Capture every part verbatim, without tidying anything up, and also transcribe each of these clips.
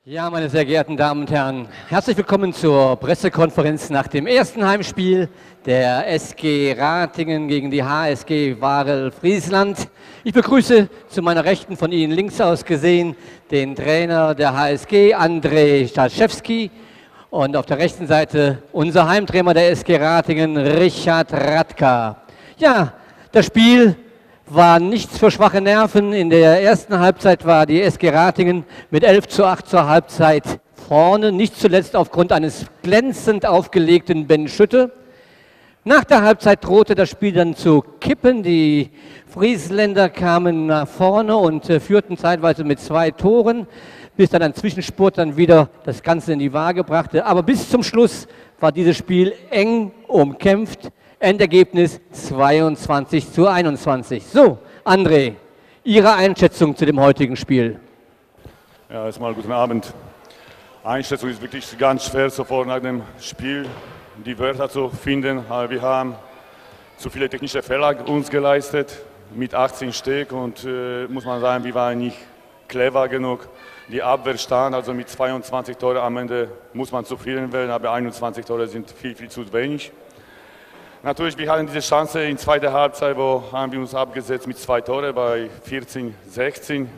Ja, meine sehr geehrten Damen und Herren, herzlich willkommen zur Pressekonferenz nach dem ersten Heimspiel der S G Ratingen gegen die H S G Varel Friesland. Ich begrüße zu meiner Rechten, von Ihnen links aus gesehen, den Trainer der H S G, André Stalczewski, und auf der rechten Seite unser Heimtrainer der S G Ratingen, Richard Radka. Ja, das Spiel war nichts für schwache Nerven. In der ersten Halbzeit war die S G Ratingen mit elf zu acht zur Halbzeit vorne, nicht zuletzt aufgrund eines glänzend aufgelegten Ben Schütte. Nach der Halbzeit drohte das Spiel dann zu kippen. Die Friesländer kamen nach vorne und äh, führten zeitweise mit zwei Toren, bis dann ein Zwischenspurt dann wieder das Ganze in die Waage brachte. Aber bis zum Schluss war dieses Spiel eng umkämpft. Endergebnis zweiundzwanzig zu einundzwanzig. So, André, Ihre Einschätzung zu dem heutigen Spiel? Ja, erstmal guten Abend. Einschätzung ist wirklich ganz schwer, sofort nach dem Spiel die Wörter zu finden. Wir haben zu viele technische Fehler uns geleistet mit achtzehn Stück und äh, muss man sagen, wir waren nicht clever genug. Die Abwehr stand, also mit zweiundzwanzig Tore am Ende muss man zufrieden werden, aber einundzwanzig Tore sind viel, viel zu wenig. Natürlich, wir hatten diese Chance in der zweiten Halbzeit, wo haben wir uns abgesetzt mit zwei Toren bei vierzehn sechzehn.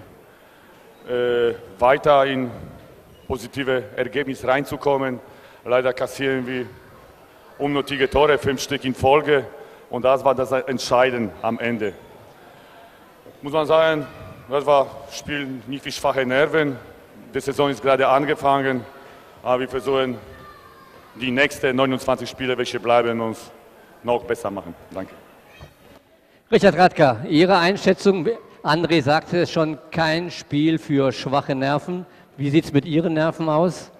Äh, weiter in positive Ergebnisse reinzukommen. Leider kassieren wir unnötige Tore, fünf Stück in Folge, und das war das Entscheidende am Ende. Muss man sagen, das war das Spiel nicht für schwache Nerven. Die Saison ist gerade angefangen, aber wir versuchen die nächsten neunundzwanzig Spiele, welche bleiben, uns noch besser machen. Danke. Richard Radka, Ihre Einschätzung? André sagte es schon, kein Spiel für schwache Nerven. Wie sieht es mit Ihren Nerven aus?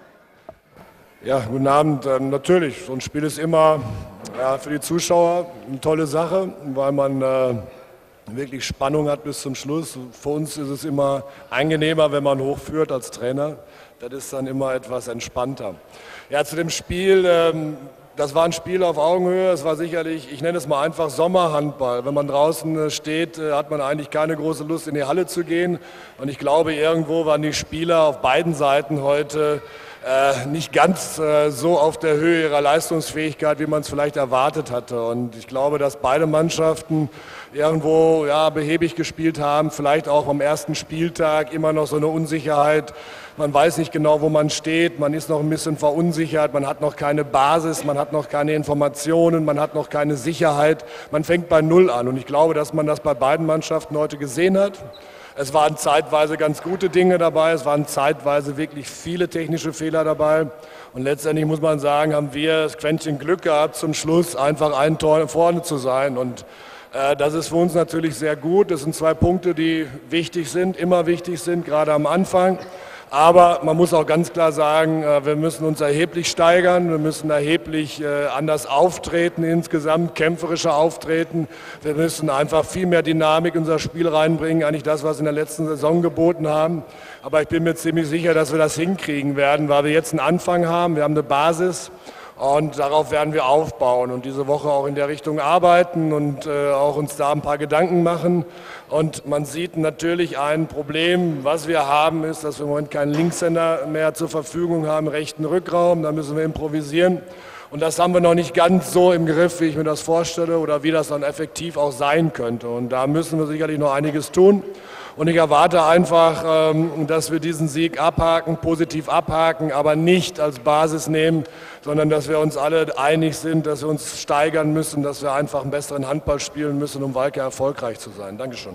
Ja, guten Abend. Ähm, natürlich, so ein Spiel ist immer ja, für die Zuschauer eine tolle Sache, weil man äh, wirklich Spannung hat bis zum Schluss. Für uns ist es immer angenehmer, wenn man hochführt als Trainer. Das ist dann immer etwas entspannter. Ja, zu dem Spiel... Ähm, Das war ein Spiel auf Augenhöhe, es war sicherlich, ich nenne es mal einfach Sommerhandball. Wenn man draußen steht, hat man eigentlich keine große Lust, in die Halle zu gehen. Und ich glaube, irgendwo waren die Spieler auf beiden Seiten heute äh, nicht ganz äh, so auf der Höhe ihrer Leistungsfähigkeit, wie man es vielleicht erwartet hatte. Und ich glaube, dass beide Mannschaften irgendwo ja, behäbig gespielt haben, vielleicht auch am ersten Spieltag immer noch so eine Unsicherheit. Man weiß nicht genau, wo man steht, man ist noch ein bisschen verunsichert, man hat noch keine Basis, man hat noch keine Informationen, man hat noch keine Sicherheit. Man fängt bei Null an, und ich glaube, dass man das bei beiden Mannschaften heute gesehen hat. Es waren zeitweise ganz gute Dinge dabei, es waren zeitweise wirklich viele technische Fehler dabei. Und letztendlich muss man sagen, haben wir das Quäntchen Glück gehabt, zum Schluss einfach ein Tor vorne zu sein. Und äh, das ist für uns natürlich sehr gut. Das sind zwei Punkte, die wichtig sind, immer wichtig sind, gerade am Anfang. Aber man muss auch ganz klar sagen, wir müssen uns erheblich steigern, wir müssen erheblich anders auftreten, insgesamt kämpferischer auftreten. Wir müssen einfach viel mehr Dynamik in unser Spiel reinbringen, eigentlich das, was wir in der letzten Saison geboten haben. Aber ich bin mir ziemlich sicher, dass wir das hinkriegen werden, weil wir jetzt einen Anfang haben, wir haben eine Basis. Und darauf werden wir aufbauen und diese Woche auch in der Richtung arbeiten und äh, auch uns da ein paar Gedanken machen. Und man sieht natürlich ein Problem, was wir haben, ist, dass wir im Moment keinen Linkshänder mehr zur Verfügung haben, rechten Rückraum, da müssen wir improvisieren. Und das haben wir noch nicht ganz so im Griff, wie ich mir das vorstelle oder wie das dann effektiv auch sein könnte. Und da müssen wir sicherlich noch einiges tun. Und ich erwarte einfach, dass wir diesen Sieg abhaken, positiv abhaken, aber nicht als Basis nehmen, sondern dass wir uns alle einig sind, dass wir uns steigern müssen, dass wir einfach einen besseren Handball spielen müssen, um weiter erfolgreich zu sein. Dankeschön.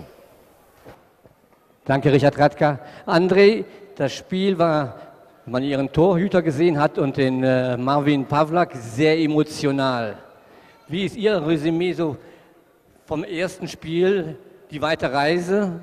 Danke, Richard Radka. André, das Spiel war, wenn man Ihren Torhüter gesehen hat und den äh, Marvin Pawlak, sehr emotional. Wie ist Ihr Resümee so vom ersten Spiel, die weite Reise?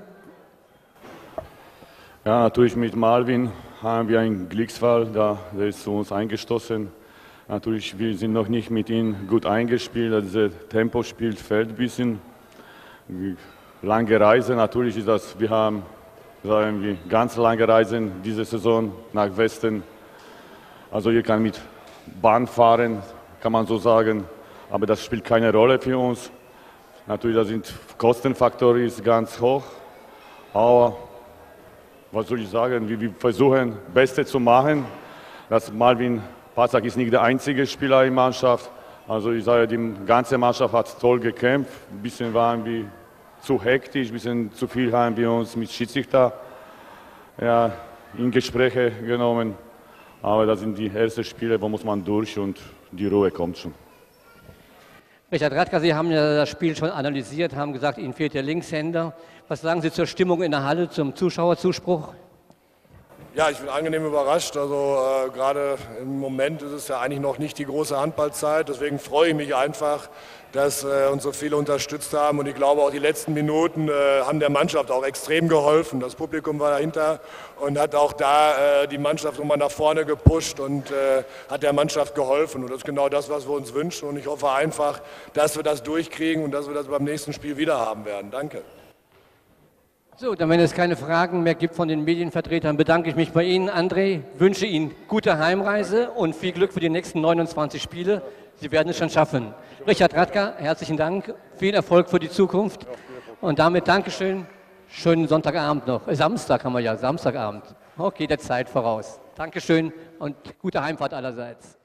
Ja, natürlich mit Marvin haben wir einen Glücksfall, da der ist zu uns eingestoßen. Natürlich, wir sind noch nicht mit ihm gut eingespielt, also das Tempospiel fällt ein bisschen. Lange Reise, natürlich ist das, wir haben sagen wir, ganz lange Reisen diese Saison nach Westen. Also hier kann mit Bahn fahren, kann man so sagen, aber das spielt keine Rolle für uns. Natürlich, da sind Kostenfaktor ist ganz hoch, aber was soll ich sagen, wir, wir versuchen, das Beste zu machen. Das Marvin Patzak ist nicht der einzige Spieler in der Mannschaft. Also ich sage, die ganze Mannschaft hat toll gekämpft. Ein bisschen waren wir zu hektisch, ein bisschen zu viel haben wir uns mit Schiedsrichter ja, in Gespräche genommen. Aber das sind die ersten Spiele, wo muss man durch und die Ruhe kommt schon. Richard Radka, Sie haben ja das Spiel schon analysiert, haben gesagt, Ihnen fehlt der Linkshänder. Was sagen Sie zur Stimmung in der Halle, zum Zuschauerzuspruch? Ja, ich bin angenehm überrascht. Also äh, gerade im Moment ist es ja eigentlich noch nicht die große Handballzeit. Deswegen freue ich mich einfach, dass äh, uns so viele unterstützt haben. Und ich glaube, auch die letzten Minuten äh, haben der Mannschaft auch extrem geholfen. Das Publikum war dahinter und hat auch da äh, die Mannschaft nochmal nach vorne gepusht und äh, hat der Mannschaft geholfen. Und das ist genau das, was wir uns wünschen. Und ich hoffe einfach, dass wir das durchkriegen und dass wir das beim nächsten Spiel wieder haben werden. Danke. So, dann wenn es keine Fragen mehr gibt von den Medienvertretern, bedanke ich mich bei Ihnen, André, wünsche Ihnen gute Heimreise und viel Glück für die nächsten neunundzwanzig Spiele. Sie werden es schon schaffen. Richard Radka, herzlichen Dank, viel Erfolg für die Zukunft und damit Dankeschön, schönen Sonntagabend noch, äh, Samstag haben wir ja, Samstagabend. Okay, der Zeit voraus. Dankeschön und gute Heimfahrt allerseits.